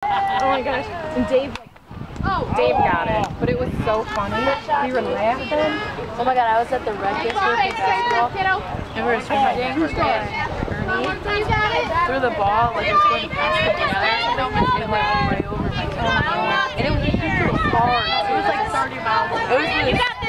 Oh my gosh. And Dave got it. But it was so funny. We were laughing. Oh my god, I was at the rec yesterday for basketball. And we were switching. And Ernie threw the ball like it was going past the together. And it went way over my toe. And it was far. It was like 30 miles. It was really